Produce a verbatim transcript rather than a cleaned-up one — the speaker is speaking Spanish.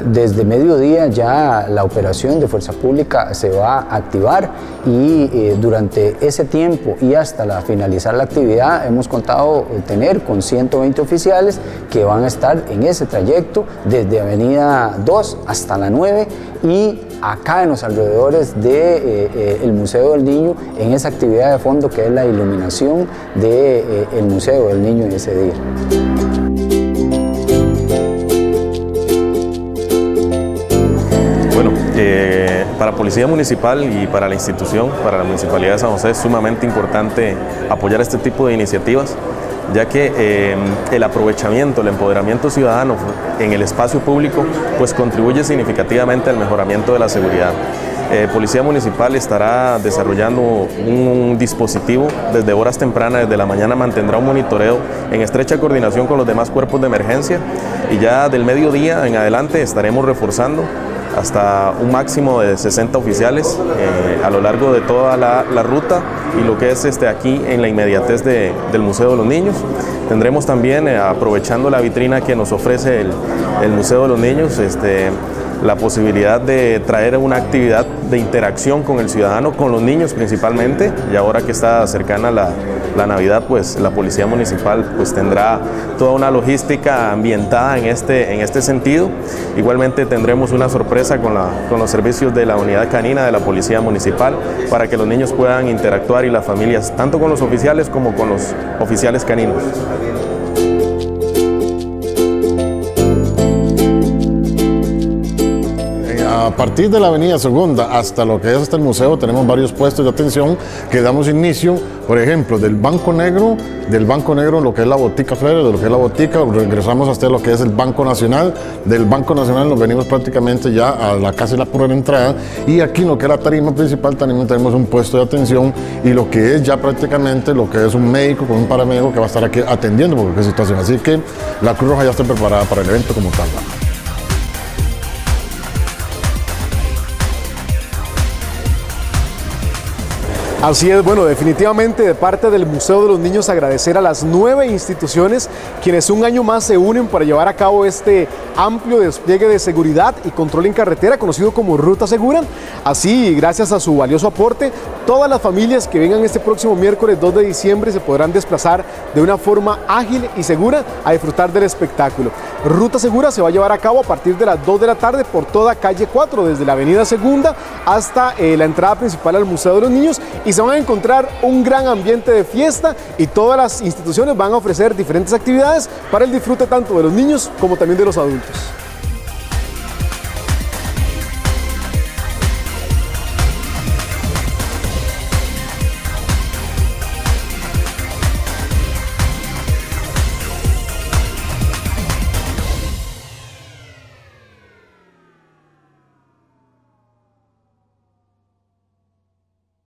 desde mediodía ya la operación de Fuerza Pública se va a activar y eh, durante ese tiempo y hasta la finalizar la actividad hemos contado tener con ciento veinte oficiales que van a estar en ese trayecto desde Avenida dos hasta la nueve y acá en los alrededores del de, eh, el Museo del Niño en esa actividad de fondo que es la iluminación del de, eh, Museo del Niño en ese día. Bueno, eh, para Policía Municipal y para la institución, para la Municipalidad de San José es sumamente importante apoyar este tipo de iniciativas, ya que eh, el aprovechamiento, el empoderamiento ciudadano en el espacio público pues contribuye significativamente al mejoramiento de la seguridad. Eh, Policía Municipal estará desarrollando un dispositivo desde horas tempranas, desde la mañana mantendrá un monitoreo en estrecha coordinación con los demás cuerpos de emergencia y ya del mediodía en adelante estaremos reforzando hasta un máximo de sesenta oficiales eh, a lo largo de toda la, la ruta y lo que es este, aquí en la inmediatez de, del Museo de los Niños. Tendremos también, eh, aprovechando la vitrina que nos ofrece el, el Museo de los Niños, este, la posibilidad de traer una actividad de interacción con el ciudadano, con los niños principalmente, y ahora que está cercana la, la Navidad, pues la Policía Municipal pues tendrá toda una logística ambientada en este, en este sentido. Igualmente tendremos una sorpresa con, la, con los servicios de la unidad canina de la Policía Municipal para que los niños puedan interactuar y las familias, tanto con los oficiales como con los oficiales caninos. A partir de la Avenida Segunda hasta lo que es hasta el museo tenemos varios puestos de atención que damos inicio, por ejemplo, del Banco Negro, del Banco Negro lo que es la Botica Freire, de lo que es la Botica, regresamos hasta lo que es el Banco Nacional, del Banco Nacional nos venimos prácticamente ya a la casi la pura entrada y aquí en lo que es la tarima principal también tenemos un puesto de atención y lo que es ya prácticamente lo que es un médico con un paramédico que va a estar aquí atendiendo por cualquier situación, así que la Cruz Roja ya está preparada para el evento como tal. Así es, bueno, definitivamente de parte del Museo de los Niños agradecer a las nueve instituciones quienes un año más se unen para llevar a cabo este amplio despliegue de seguridad y control en carretera conocido como Ruta Segura. Así, gracias a su valioso aporte, todas las familias que vengan este próximo miércoles dos de diciembre se podrán desplazar de una forma ágil y segura a disfrutar del espectáculo. Ruta Segura se va a llevar a cabo a partir de las dos de la tarde por toda calle cuatro, desde la Avenida Segunda hasta eh, la entrada principal al Museo de los Niños. Y se van a encontrar un gran ambiente de fiesta y todas las instituciones van a ofrecer diferentes actividades para el disfrute tanto de los niños como también de los adultos.